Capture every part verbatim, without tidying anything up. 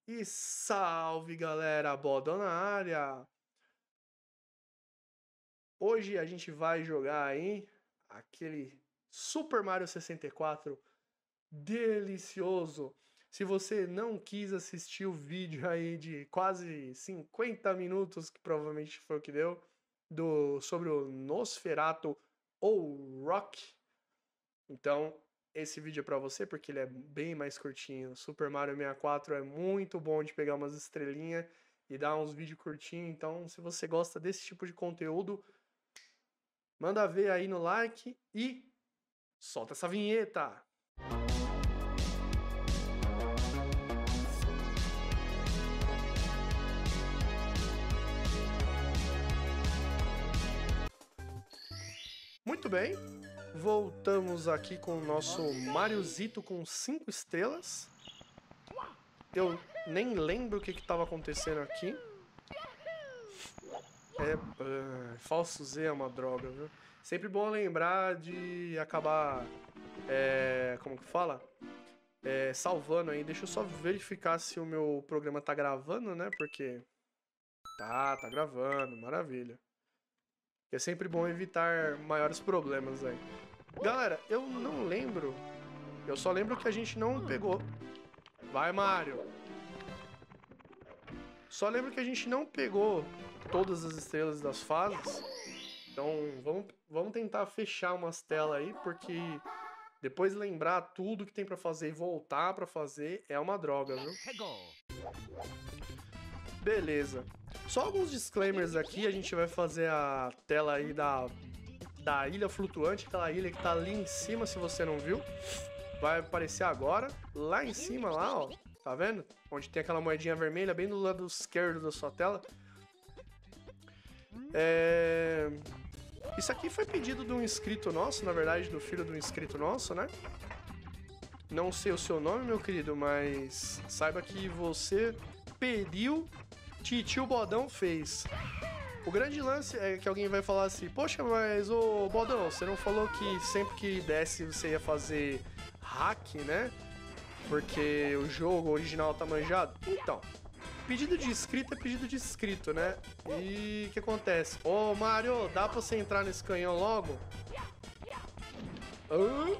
E salve, galera, Bodão na área. Hoje a gente vai jogar aí aquele Super Mario sessenta e quatro delicioso. Se você não quis assistir o vídeo aí de quase cinquenta minutos, que provavelmente foi o que deu, do, sobre o Nosferatu ou Rock, então esse vídeo é pra você porque ele é bem mais curtinho. Super Mario sessenta e quatro é muito bom de pegar umas estrelinhas e dar uns vídeos curtinhos. Então, se você gosta desse tipo de conteúdo, manda ver aí no like e solta essa vinheta! Muito bem, voltamos aqui com o nosso Mariozito com cinco estrelas. Eu nem lembro o que estava acontecendo aqui. É, uh, falso Z é uma droga, viu? Sempre bom lembrar de acabar, é, como que fala? É, salvando aí. Deixa eu só verificar se o meu programa tá gravando, né? Porque tá, tá gravando, maravilha. É sempre bom evitar maiores problemas aí. Galera, eu não lembro. Eu só lembro que a gente não pegou. Vai, Mario. Só lembro que a gente não pegou todas as estrelas das fases. Então, vamos, vamos tentar fechar umas telas aí, porque depois lembrar tudo que tem pra fazer e voltar pra fazer é uma droga, viu? Beleza. Só alguns disclaimers aqui, a gente vai fazer a tela aí da, da ilha flutuante, aquela ilha que tá ali em cima, se você não viu. Vai aparecer agora, lá em cima, lá, ó. Tá vendo? Onde tem aquela moedinha vermelha, bem do lado esquerdo da sua tela. É... Isso aqui foi pedido de um inscrito nosso, na verdade, do filho de um inscrito nosso, né? Não sei o seu nome, meu querido, mas saiba que você pediu, Titio Bodão fez. O grande lance é que alguém vai falar assim, poxa, mas ô Bodão, você não falou que sempre que desse você ia fazer hack, né? Porque o jogo original tá manjado? Então, pedido de inscrito é pedido de inscrito, né? E o que acontece? Ô Mario, dá pra você entrar nesse canhão logo? Hã?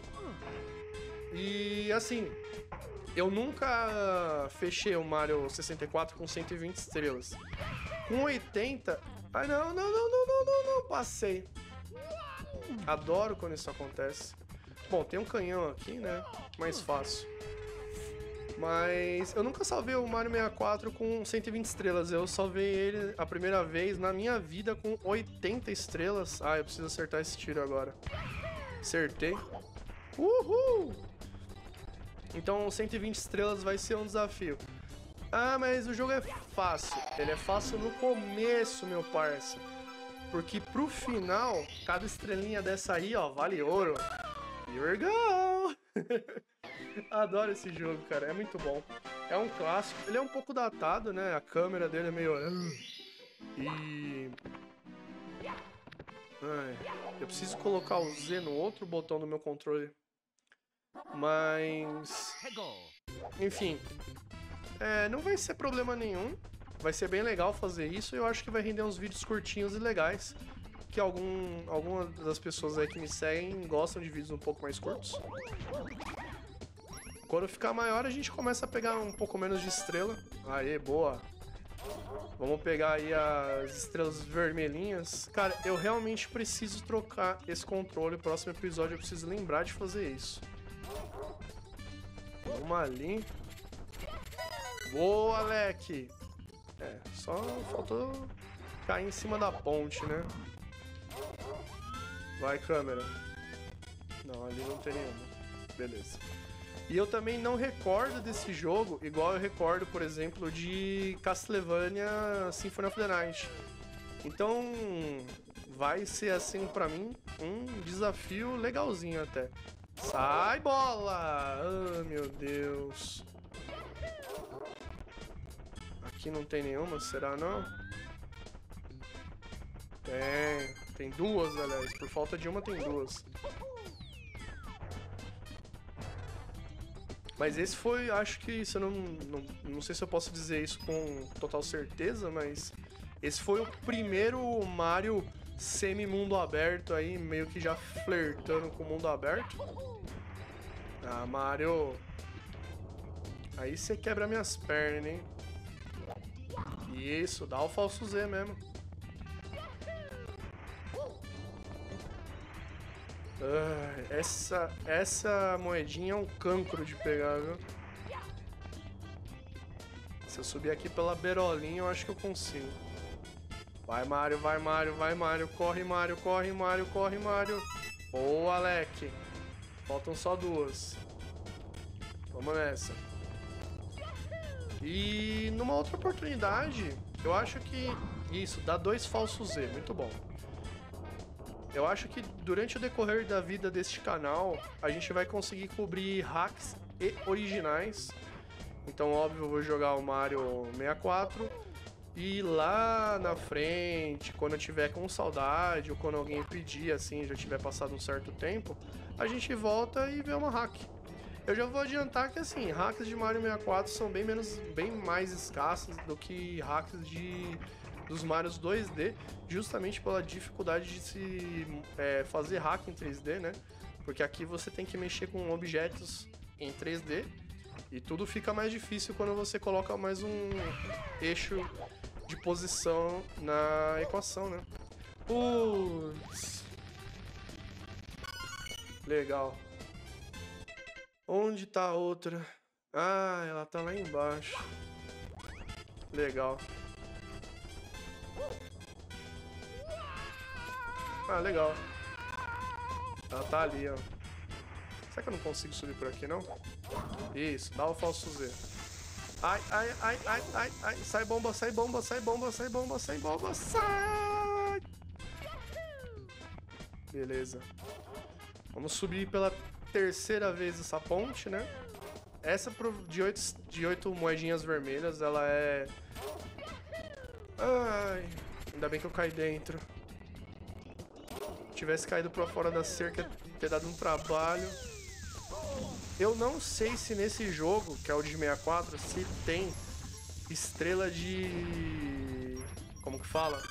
E assim, eu nunca fechei o Mario sessenta e quatro com cento e vinte estrelas. Com oitenta... Ai, não, não, não, não, não, não, não, passei. Adoro quando isso acontece. Bom, tem um canhão aqui, né? Mais fácil. Mas eu nunca salvei o Mario sessenta e quatro com cento e vinte estrelas. Eu salvei ele a primeira vez na minha vida com oitenta estrelas. Ah, eu preciso acertar esse tiro agora. Acertei. Uhul! Então cento e vinte estrelas vai ser um desafio. Ah, mas o jogo é fácil. Ele é fácil no começo, meu parça. Porque pro final, cada estrelinha dessa aí, ó, vale ouro. Here we go! Adoro esse jogo, cara. É muito bom. É um clássico. Ele é um pouco datado, né? A câmera dele é meio... E... Ai, eu preciso colocar o Z no outro botão do meu controle. Mas... Enfim. É, não vai ser problema nenhum. Vai ser bem legal fazer isso. Eu acho que vai render uns vídeos curtinhos e legais. Que algum, algumas das pessoas aí que me seguem gostam de vídeos um pouco mais curtos. Quando ficar maior, a gente começa a pegar um pouco menos de estrela. Aê, boa. Vamos pegar aí as estrelas vermelhinhas. Cara, eu realmente preciso trocar esse controle. No próximo episódio eu preciso lembrar de fazer isso. Vamos ali. Boa, Alec! É, só faltou cair em cima da ponte, né? Vai, câmera. Não, ali não tem nenhuma. Beleza. E eu também não recordo desse jogo, igual eu recordo, por exemplo, de Castlevania Symphony of the Night. Então, vai ser, assim, pra mim, um desafio legalzinho até. Sai, bola! Ah, meu Deus. Aqui não tem nenhuma, será não? Tem, tem duas, aliás. Por falta de uma, tem duas. Mas esse foi, acho que, se eu não, não... Não sei se eu posso dizer isso com total certeza, mas... Esse foi o primeiro Mario semi-mundo aberto aí, meio que já flertando com o mundo aberto. Ah, Mario... Aí você quebra minhas pernas, hein? Isso, dá o falso Z mesmo. Ah, essa, essa moedinha é um cancro de pegar, viu? Se eu subir aqui pela beirolinha, eu acho que eu consigo. Vai, Mario, vai, Mario, vai, Mario. Corre, Mario, corre, Mario, corre, Mario. Boa, Alec. Faltam só duas. Vamos nessa. E numa outra oportunidade, eu acho que... Isso, dá dois falsos Z, muito bom. Eu acho que durante o decorrer da vida deste canal, a gente vai conseguir cobrir hacks e originais. Então, óbvio, eu vou jogar o Mario sessenta e quatro. E lá na frente, quando eu tiver com saudade, ou quando alguém pedir, assim, já tiver passado um certo tempo, a gente volta e vê uma hack. Eu já vou adiantar que, assim, hacks de Mario sessenta e quatro são bem menos, bem mais escassas do que hacks de, dos Marios dois D, justamente pela dificuldade de se é, fazer hack em três D, né? Porque aqui você tem que mexer com objetos em três D e tudo fica mais difícil quando você coloca mais um eixo de posição na equação, né? Putz. Legal. Onde tá a outra? Ah, ela tá lá embaixo. Legal. Ah, legal. Ela tá ali, ó. Será que eu não consigo subir por aqui, não? Isso, dá o falso Z. Ai, ai, ai, ai, ai, ai. Sai bomba, sai bomba, sai bomba, sai bomba, sai bomba, sai! Beleza. Vamos subir pela terceira vez essa ponte, né? Essa de oito, de oito moedinhas vermelhas, ela é... Ai, ainda bem que eu caí dentro. Se tivesse caído pra fora da cerca, ter dado um trabalho. Eu não sei se nesse jogo, que é o de sessenta e quatro, se tem estrela de... Como que fala?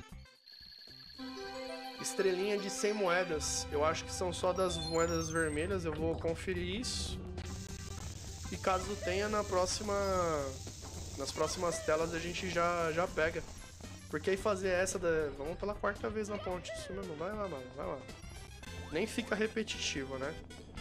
Estrelinha de cem moedas. Eu acho que são só das moedas vermelhas. Eu vou conferir isso. E caso tenha, na próxima... Nas próximas telas a gente já, já pega. Porque aí fazer essa da... Vamos pela quarta vez na ponte. Isso mesmo. Vai lá, mano. Vai lá. Nem fica repetitivo, né?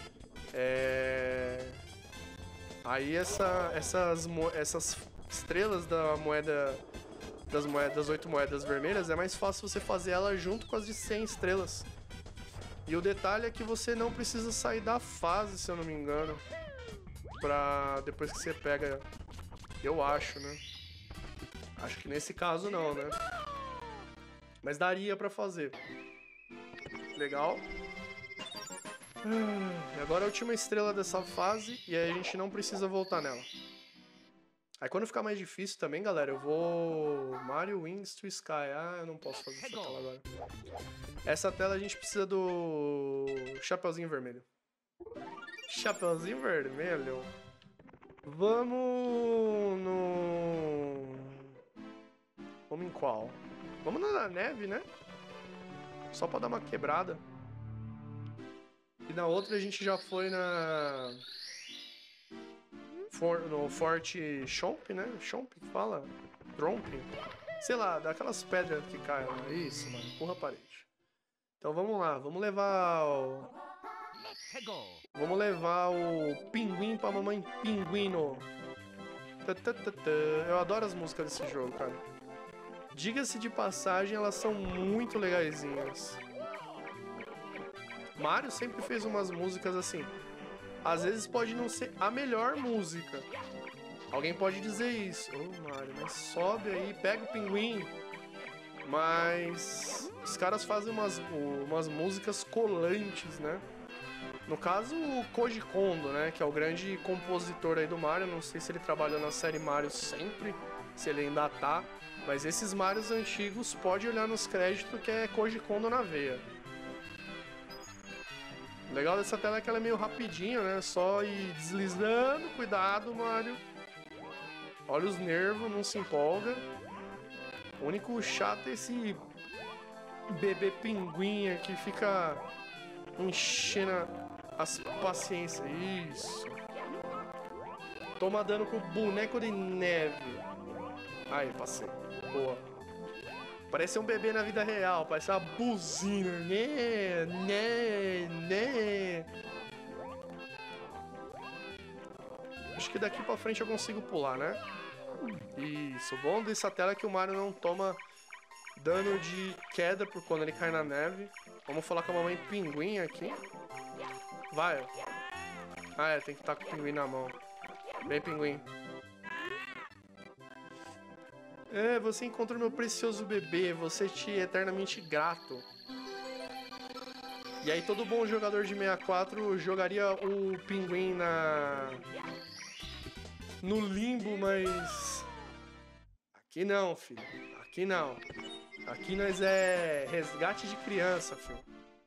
É... Aí essa, essas, essas estrelas da moeda... Das moedas, das oito moedas vermelhas, é mais fácil você fazer ela junto com as de cem estrelas. E o detalhe é que você não precisa sair da fase, se eu não me engano, pra depois que você pega, eu acho, né? Acho que nesse caso não, né? Mas daria pra fazer. Legal. E agora a última estrela dessa fase, e aí a gente não precisa voltar nela. Aí quando ficar mais difícil também, galera, eu vou... Mario Wings to Sky. Ah, eu não posso fazer essa tela agora. Essa tela a gente precisa do... Chapeuzinho vermelho. Chapeuzinho vermelho. Vamos no... Vamos em qual? Vamos na neve, né? Só pra dar uma quebrada. E na outra a gente já foi na... For, no Forte Chomp, né? Chomp que fala? Tromp? Sei lá, daquelas pedras que caem lá. Isso, mano. Empurra a parede. Então vamos lá. Vamos levar o... Vamos levar o pinguim pra mamãe pinguino. Eu adoro as músicas desse jogo, cara. Diga-se de passagem, elas são muito legaisinhas. Mario sempre fez umas músicas assim... Às vezes pode não ser a melhor música. Alguém pode dizer isso. Ô, oh, Mario, mas sobe aí, pega o pinguim. Mas os caras fazem umas, umas músicas colantes, né? No caso, o Koji Kondo, né? Que é o grande compositor aí do Mario. Não sei se ele trabalhou na série Mario sempre, se ele ainda tá. Mas esses Marios antigos, pode olhar nos créditos que é Koji Kondo na veia. O legal dessa tela é que ela é meio rapidinho, né? Só ir deslizando. Cuidado, Mario. Olha os nervos, não se empolga. O único chato é esse bebê pinguim que fica enchendo as paciências. Isso. Toma dano com o boneco de neve. Aí, passei. Boa. Parece um bebê na vida real. Parece uma buzina. Né, né, né. Acho que daqui pra frente eu consigo pular, né? Isso. O bom dessa tela é que o Mario não toma dano de queda por quando ele cai na neve. Vamos falar com a mamãe pinguim aqui. Vai. Ah, é. Tem que estar com o pinguim na mão. Vem, pinguim. É, você encontrou meu precioso bebê. Você te é eternamente grato. E aí todo bom jogador de sessenta e quatro jogaria o pinguim na... no limbo, mas... Aqui não, filho. Aqui não. Aqui nós é resgate de criança, filho.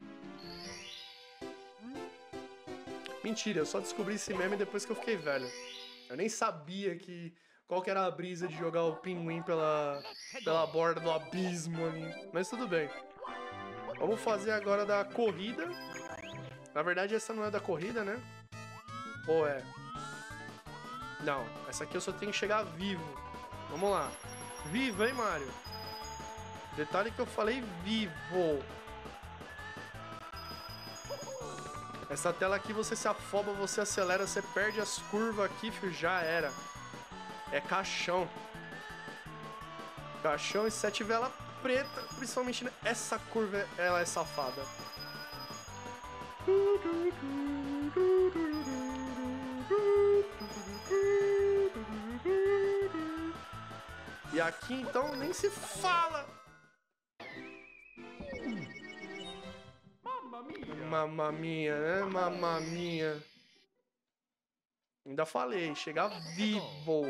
Mentira, eu só descobri esse meme depois que eu fiquei velho. Eu nem sabia que... qual que era a brisa de jogar o pinguim pela, pela borda do abismo ali. Mas tudo bem. Vamos fazer agora da corrida. Na verdade, essa não é da corrida, né? Ou é? Não, essa aqui eu só tenho que chegar vivo. Vamos lá. Vivo, hein, Mario? Detalhe que eu falei vivo. Essa tela aqui você se afoba, você acelera, você perde as curvas aqui, filho, já era. É caixão. Caixão e sete vela preta, principalmente essa curva, ela é safada. E aqui então nem se fala. Mamma mia, né? Mamma mia. Ainda falei, chegar vivo.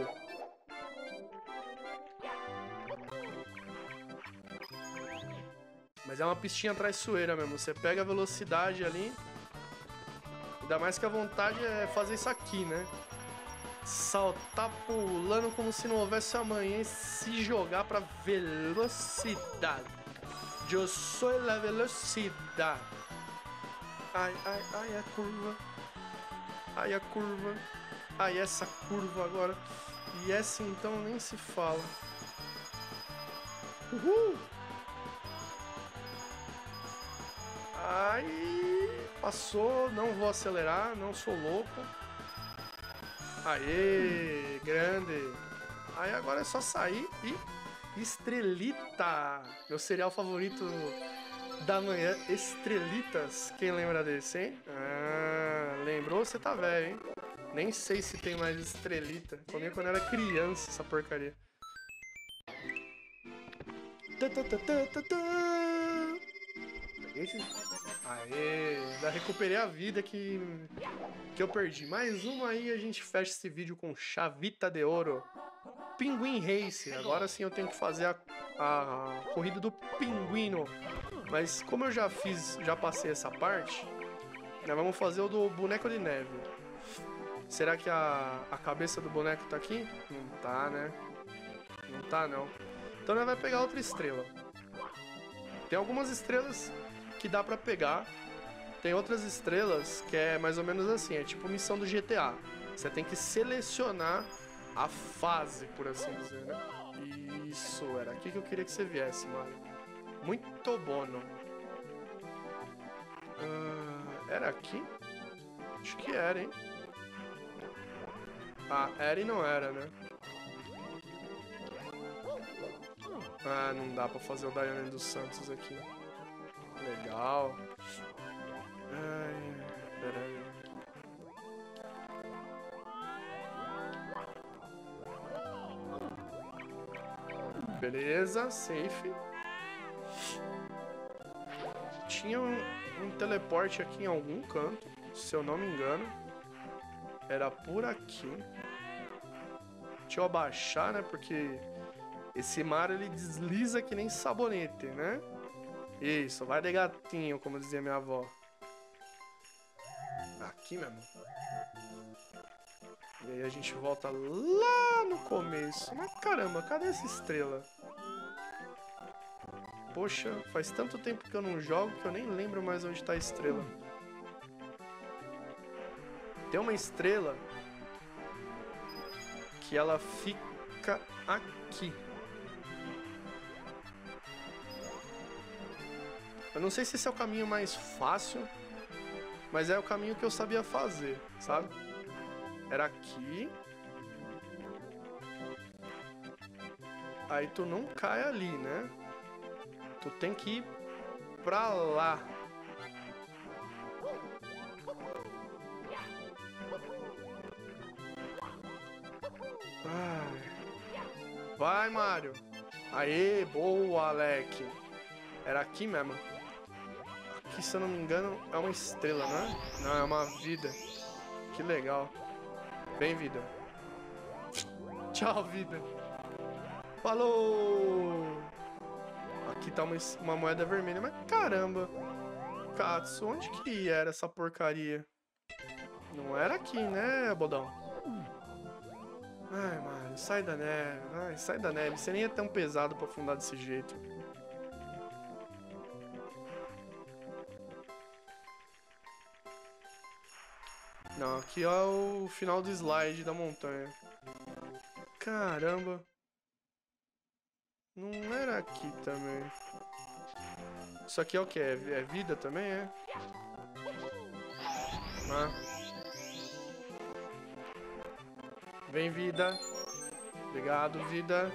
Mas é uma pistinha traiçoeira mesmo. Você pega a velocidade ali. Ainda mais que a vontade é fazer isso aqui, né? Saltar pulando como se não houvesse amanhã e se jogar pra velocidade. Eu sou a velocidade. Ai, ai, ai, a curva. Ai, a curva. Ai, essa curva agora. E essa então nem se fala. Uhul! Ai, passou. Não vou acelerar, não sou louco. Aê, grande. Aí agora é só sair e... Estrelita. Meu cereal favorito da manhã, Estrelitas. Quem lembra desse, hein? Ah, lembrou? Você tá velho, hein? Nem sei se tem mais Estrelita. Comi quando era criança essa porcaria. Peguei esse... Aê, já recuperei a vida que, que eu perdi. Mais uma aí, a gente fecha esse vídeo com chavita de ouro. Pinguim Race. Agora sim eu tenho que fazer a, a, a corrida do pinguino. Mas como eu já fiz, já passei essa parte, nós vamos fazer o do boneco de neve. Será que a, a cabeça do boneco tá aqui? Não tá, né? Não tá, não. Então nós vamos pegar outra estrela. Tem algumas estrelas que dá pra pegar. Tem outras estrelas que é mais ou menos assim. É tipo missão do G T A. Você tem que selecionar a fase, por assim dizer, né? Isso, era aqui que eu queria que você viesse, Mario. Muito bom, não? Uh, era aqui? Acho que era, hein? Ah, era e não era, né? Ah, não dá pra fazer o Daiane dos Santos aqui. Legal. Ai, peraí. Beleza, safe. Tinha um, um teleporte aqui em algum canto, se eu não me engano. Era por aqui. Deixa eu abaixar, né? Porque esse Mario ele desliza que nem sabonete, né? Isso, vai de gatinho, como dizia minha avó. aqui mesmo. E aí a gente volta lá no começo. Mas caramba, cadê essa estrela? Poxa, faz tanto tempo que eu não jogo que eu nem lembro mais onde tá a estrela. Tem uma estrela que ela fica aqui. Eu não sei se esse é o caminho mais fácil, mas é o caminho que eu sabia fazer, sabe? Era aqui. Aí tu não cai ali, né? Tu tem que ir pra lá. Ai. Vai, Mario. Aê, boa, Alec. Era aqui mesmo. Aqui, se eu não me engano, é uma estrela, né? Não, é uma vida. Que legal. Vem, vida. Tchau, vida. Falou! Aqui tá uma, uma moeda vermelha, mas caramba. Katsu, onde que era essa porcaria? Não era aqui, né, bodão? Ai, mano, sai da neve. Ai, sai da neve. Você nem é tão pesado pra afundar desse jeito. Não, aqui é o final do slide da montanha. Caramba. Não era aqui também. Isso aqui é o que? É, é vida também, é? Ah. Vem, vida. Obrigado, vida.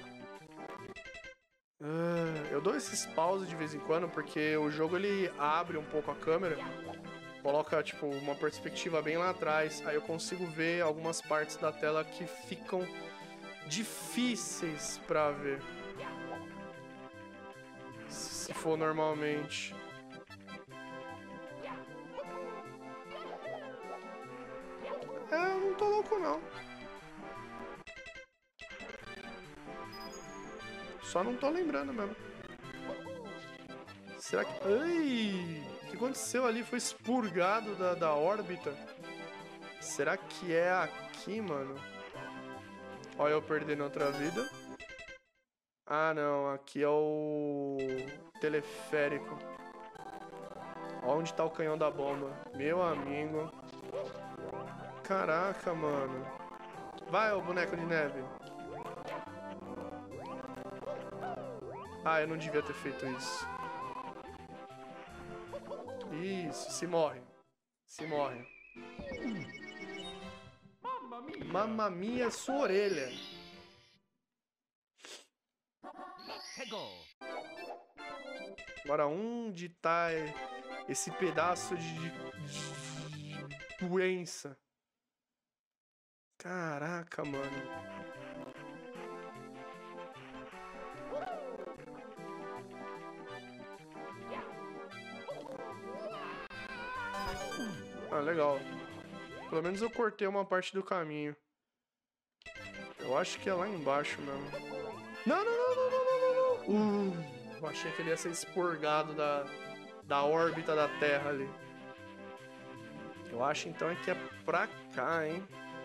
Ah, eu dou esses pause de vez em quando porque o jogo ele abre um pouco a câmera. Coloca, tipo, uma perspectiva bem lá atrás. Aí eu consigo ver algumas partes da tela que ficam difíceis pra ver. Se for normalmente. É, eu não tô louco, não. Só não tô lembrando mesmo. Será que... Ai! O que aconteceu ali? Foi expurgado da, da órbita. Será que é aqui, mano? Olha eu perdendo outra vida. Ah, não. Aqui é o teleférico. Olha onde tá o canhão da bomba. Meu amigo. Caraca, mano. Vai, ô boneco de neve. Ah, eu não devia ter feito isso. Isso, se morre. Se morre. Mamma mia, sua orelha. Agora, onde tá esse pedaço de, de doença? Caraca, mano. Ah, legal. Pelo menos eu cortei uma parte do caminho. Eu acho que é lá embaixo mesmo. Não, não, não, não, não, não, não, não. Uh, eu achei que ele ia ser expurgado da, da órbita da Terra ali. Eu acho então que é pra cá, hein?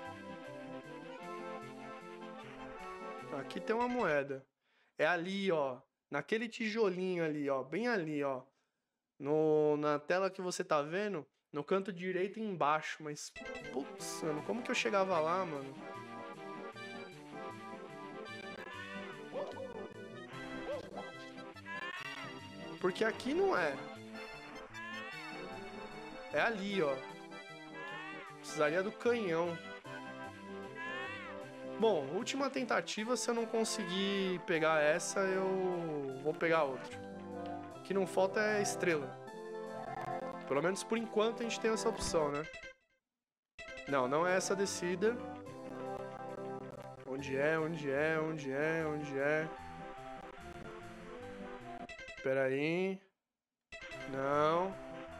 Aqui tem uma moeda. É ali, ó. Naquele tijolinho ali, ó. Bem ali, ó. No, na tela que você tá vendo, no canto direito embaixo. Mas, putz, mano, como que eu chegava lá, mano? Porque aqui não é. É ali, ó. Precisaria do canhão. Bom, última tentativa, se eu não conseguir pegar essa, eu vou pegar outra. O que não falta é estrela. Pelo menos por enquanto a gente tem essa opção, né? Não, não é essa descida. Onde é, onde é, onde é, onde é? Espera aí. Não.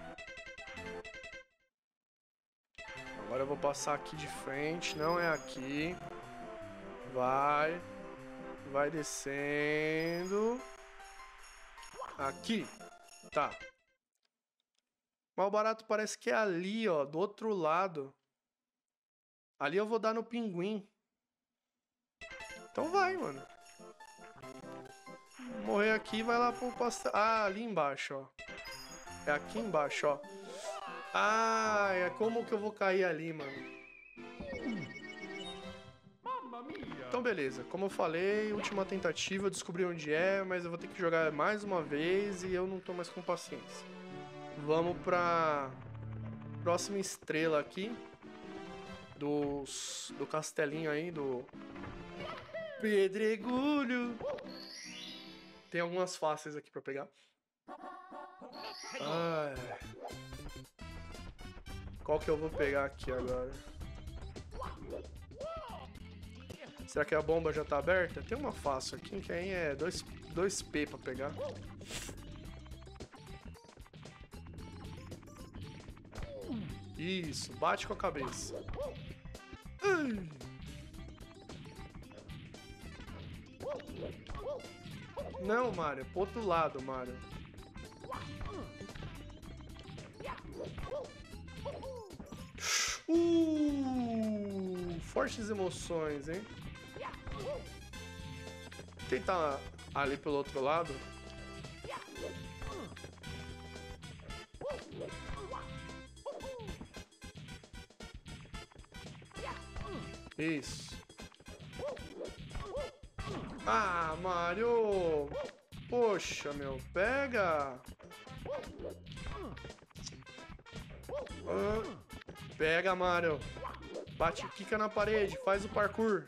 Agora eu vou passar aqui de frente. Não é aqui. Vai. Vai descendo. Aqui. Tá. Mas o barato parece que é ali, ó, do outro lado. Ali eu vou dar no pinguim. Então vai, mano. Morrer aqui, vai lá pro pastel. Ah, ali embaixo, ó. É aqui embaixo, ó. Ah, é como que eu vou cair ali, mano? Então, beleza. Como eu falei, última tentativa, eu descobri onde é, mas eu vou ter que jogar mais uma vez e eu não tô mais com paciência. Vamos pra próxima estrela aqui. Dos, do castelinho aí, do Pedregulho. Tem algumas fáceis aqui pra pegar. Ah, qual que eu vou pegar aqui agora? Será que a bomba já tá aberta? Tem uma fácil aqui, que aí é dois P pra pegar. Isso, bate com a cabeça. Ai. Não, Mario, pro outro lado, Mario. Uh, fortes emoções, hein? Tentar ali pelo outro lado. Isso. Ah, Mario! Poxa, meu, pega! Ah, pega, Mario! Bate, quica na parede, faz o parkour.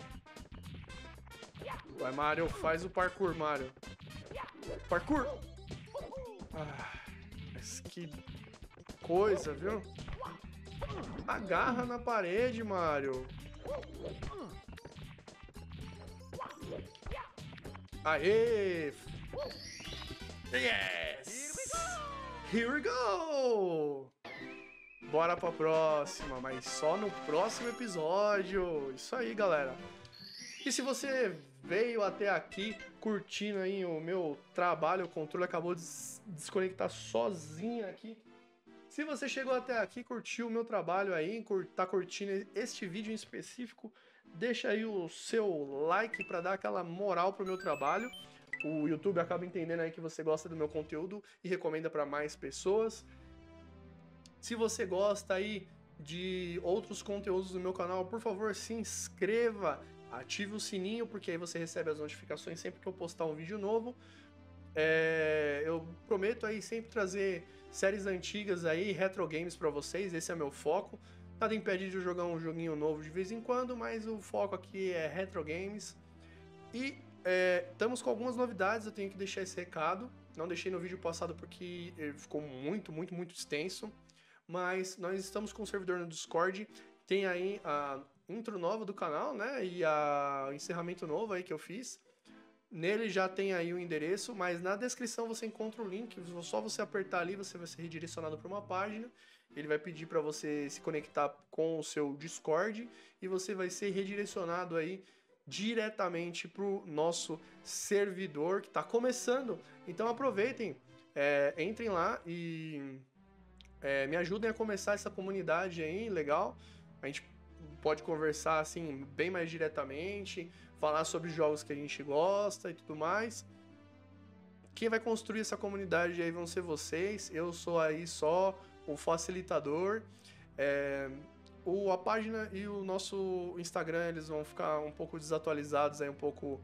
Vai, Mario, faz o parkour, Mario. Parkour! Ah, mas que coisa, viu? Agarra na parede, Mario. Aê! Yes! Here we go! Bora pra próxima, mas só no próximo episódio. Isso aí, galera. E se você veio até aqui curtindo aí o meu trabalho, o controle acabou de desconectar sozinho aqui. Se você chegou até aqui, curtiu o meu trabalho aí, tá curtindo este vídeo em específico, deixa aí o seu like para dar aquela moral pro meu trabalho. O YouTube acaba entendendo aí que você gosta do meu conteúdo e recomenda para mais pessoas. Se você gosta aí de outros conteúdos do meu canal, por favor, se inscreva, ative o sininho, porque aí você recebe as notificações sempre que eu postar um vídeo novo. É, eu prometo aí sempre trazer séries antigas aí, retro games pra vocês, esse é meu foco. Nada impede de eu jogar um joguinho novo de vez em quando, mas o foco aqui é retro games. E é, estamos com algumas novidades, eu tenho que deixar esse recado. Não deixei no vídeo passado porque ele ficou muito, muito, muito extenso. Mas nós estamos com um servidor no Discord, tem aí a intro nova do canal, né? E a, o encerramento novo aí que eu fiz. Nele já tem aí o endereço, mas na descrição você encontra o link, só você apertar ali você vai ser redirecionado para uma página. Ele vai pedir para você se conectar com o seu Discord e você vai ser redirecionado aí diretamente para o nosso servidor que está começando. Então aproveitem, é, entrem lá e é, me ajudem a começar essa comunidade aí, legal. A gente pode conversar assim bem mais diretamente, falar sobre jogos que a gente gosta e tudo mais. Quem vai construir essa comunidade aí vão ser vocês, eu sou aí só o facilitador. É, o, a página e o nosso Instagram, eles vão ficar um pouco desatualizados aí, um pouco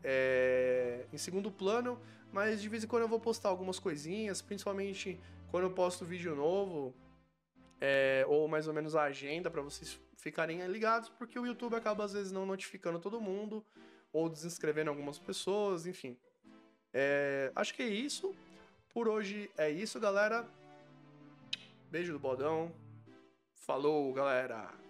é, em segundo plano, mas de vez em quando eu vou postar algumas coisinhas, principalmente quando eu posto vídeo novo, é, ou mais ou menos a agenda para vocês ficarem ligados, porque o YouTube acaba às vezes não notificando todo mundo, ou desinscrevendo algumas pessoas, enfim. É, acho que é isso. Por hoje é isso, galera. Beijo do Bodão. Falou, galera.